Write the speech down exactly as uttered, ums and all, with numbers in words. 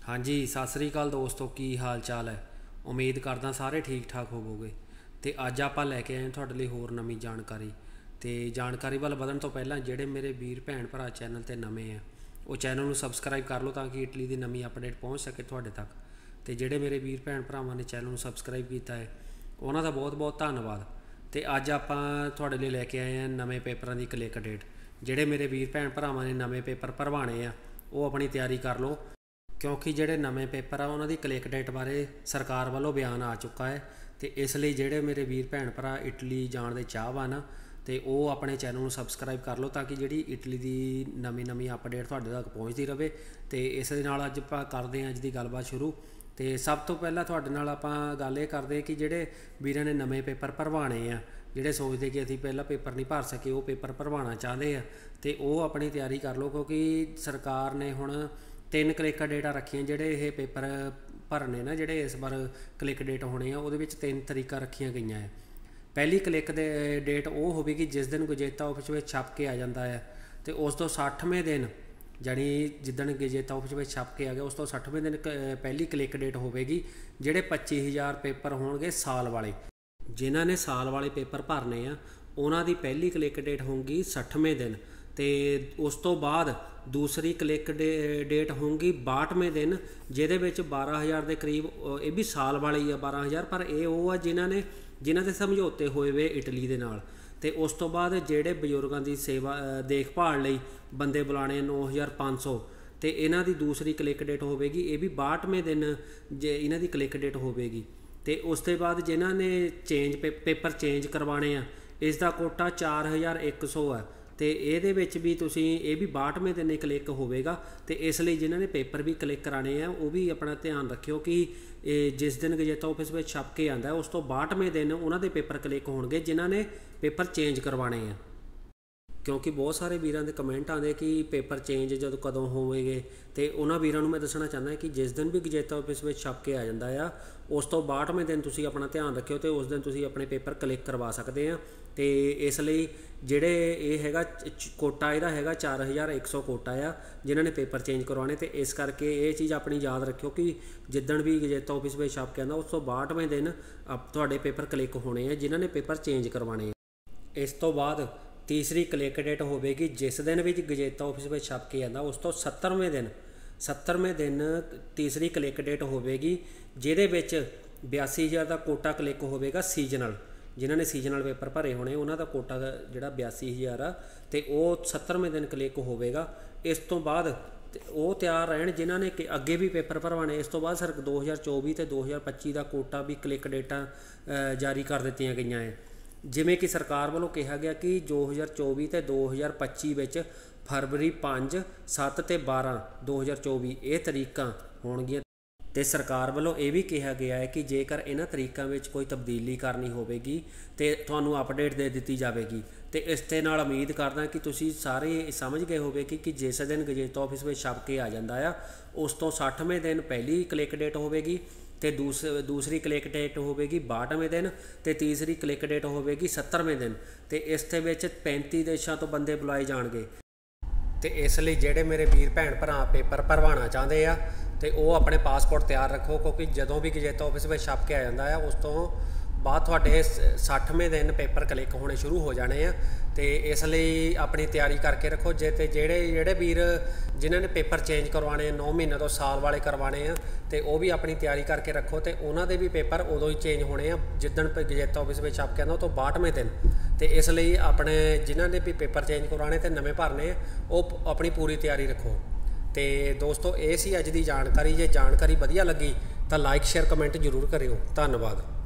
हाँ जी, सत श्री अकाल दोस्तों, की हाल चाल है। उम्मीद करदा सारे ठीक ठाक होवोगे। तो अज आप लैके आए तुहाडे लई होर नवीं जानकारी। तो जानकारी वाल वधण तो पहलां जिहड़े मेरे वीर भैन भरा चैनल ते नवे आ वो चैनल नूं सबसक्राइब कर लो ताकि इटली की नवीं अपडेट पहुँच सके तुहाडे तक। तो जिहड़े मेरे वीर भैन भरावां ने चैनल नूं सबसक्राइब किया है उन्हां दा बहुत बहुत धन्नवाद। तो अज आपां तुहाडे लई लैके आए हैं नवें पेपरां दी क्लिक डेट। जिहड़े मेरे वीर भैन भरावां ने नवें पेपर भरवाने आ वो अपनी तैयारी कर लो, क्योंकि जोड़े नवे पेपर आ उन्होंने क्लिक डेट बारे सरकार वालों बयान आ चुका है। तो इसलिए जोड़े मेरे वीर भैन भरा इटली जाने के चाहवान आ तो वो अपने चैनल को सबसक्राइब कर लो ताकि जी इटली की नवी नवी अपडेट तुहाडे तक पहुँचती रहे। तो इस नाल अज आपां करदे हां अज दी गलबात शुरू। तो सब तो पहला तुहाडे नाल आपां गल ये करदे कि जिहड़े वीरां ने नवे पेपर भरवाने आ, जिहड़े सोचते कि असीं पहला पेपर नहीं भर सके वो पेपर भरवाना चाहते हैं तो वो अपनी तैयारी कर लो, क्योंकि सरकार ने हुण तीन क्लिक डेटा रखियां जिहड़े ये पेपर भरने ना, जिहड़े इस बार क्लिक डेट होने उहदे विच तीन तरीका रखियां गई हैं। पहली क्लिक दे डेट वो होगी जिस दिन गजेता ऑफिस में छप के आ जाता है, तो उस तो सठवें दिन जानी जिदन गजेता ऑफिस में छप के आ गया उस तो सठवें दिन पहली क्लिक डेट होगी। जिहड़े पच्ची हज़ार पेपर होंगे साल वाले, जिन्हां ने साल वाले पेपर भरने आ उन्हां दी पहली क्लिक डेट होगी सठवें दिन। तो उस तो बाद दूसरी क्लिक डे डेट होगी बाहठवें दिन, जिहदे विच बारह हज़ार के करीब, ये भी साल वाले ही आ बारह हज़ार, पर यह वो आ जिन्हां ने जिन्हां दे समझौते होए वे इटली दे नाल। ते उस तो बाद जिहड़े बजुर्गों की सेवा देखभाल लई बंदे बुलाने नौ हज़ार पाँच सौ, तो इन्हां दी दूसरी क्लिक डेट होगी, ये भी बाहठवें दिन जे इन्हां दी क्लिक डेट होगी। तो उस तो बाद जिन्हां ने चेंज पे, पेपर चेंज करवाने आ इसका कोटा चार हज़ार एक सौ है। तो ये भी तुसी ये भी बाहठवें दिन क्लिक होगा। तो इसलिए जिन्होंने पेपर भी क्लिक कराने हैं वो भी अपना ध्यान रखियो कि जिस दिन गजेता ऑफिस में छप के आता है उस तो बाहठवें दिन उन्होंने पेपर क्लिक होंगे जिन्होंने पेपर चेंज करवाने हैं। क्योंकि बहुत सारे वीरां दे कमेंट आते कि पेपर चेंज जब कदों होवेंगे, तो उन्होंने वीरां नूं मैं दसना चाहता कि जिस दिन भी गजेता ऑफिस में छप के आ जाता है उस तो बाहठवें दिन तुसी अपना ध्यान रखियो, तो उस दिन तुसी अपने पेपर क्लिक करवा सकते हैं। तो इसलिए जिहड़े ये हैगा कोटा इहदा हैगा चार हज़ार एक सौ कोटा आ जिन्होंने पेपर चेंज करवाने। तो इस करके ये चीज़ अपनी याद रखियो कि जिदन भी गजेता ऑफिस में छप के आंदा उस तो बाहठवें दिन तुहाडे पेपर क्लिक होने हैं जिन्होंने पेपर चेंज करवाने। इस तो बाद तीसरी क्लिक डेट होगी जिस दिन भी गजेता ऑफिस में छप के आंदा उस तो सत्तरवें दिन सत्तरवें दिन तीसरी क्लिक डेट होगी, जिहदे विच बयासी हज़ार का कोटा क्लिक होगा सीजनल। जिन्होंने सीजनल पेपर भरे होने उन्होंने कोटा जिहड़ा बयासी हज़ार आ तो वह सत्तरवें दिन क्लिक होगा। इस तो बाद वो तैयार रहन जिन्होंने अगे भी पेपर भरवाने। इस तो बाद सर दो हज़ार चौबी तो दो हज़ार पच्ची का कोटा भी क्लिक डेटा जारी कर दित्तियां गईयां है। जिमें कि सरकार वालों कहा गया कि दो हज़ार चौबी तो दो हज़ार पच्ची विच फरवरी पाँच सत्त तो बारह दो हज़ार चौबी ये तरीकां होणगियां। तो सरकार वालों ये भी कहा गया है कि जेकर इन्हां तरीकों में कोई तब्दीली करनी होगी तो तुहानूं अपडेट दे दी जाएगी। तो इस दे नाल उम्मीद करदा कि तुसीं सारे समझ गए होगे कि, कि जिस दिन गजेता ऑफिस में छप के आ जाता है उस तो सठवें दिन पहली क्लिक डेट होगी, तो दूस दूसरी क्लिक डेट होगी बाहठवें दिन, तो तीसरी क्लिक डेट होगी सत्तरवें दिन। तो इस दे विच पैंती देशों तो बंदे बुलाए जाएंगे। तो इसलिए जेडे मेरे वीर भैन भरा पेपर भरवाना चाहते हैं तो वो अपने पासपोर्ट तैयार रखो, क्योंकि जदों भी गजेता ऑफिस में छप के आ जाता है उस तो बाद तुहाडे सठवें दिन पेपर क्लिक होने शुरू हो जाने हैं। तो इसलिए अपनी तैयारी करके रखो। जे तो जेडे जेडे वीर जिन्होंने पेपर चेंज करवाने नौ महीने तो साल वाले करवाने हैं तो वह भी अपनी तैयारी करके रखो। तो उन्होंने भी पेपर उदों ही चेंज होने हैं जिदन गजेता ऑफिस में छप के आना तो बाहठवें दिन। तो इसलिए अपने जिन्होंने भी पेपर चेंज करवाने तो नवे भरने वो अपनी पूरी तैयारी रखो। तो दोस्तों ये सी अज की जानकारी। जे जानकारी वधिया लगी तो लाइक शेयर कमेंट जरूर करियो। धन्यवाद।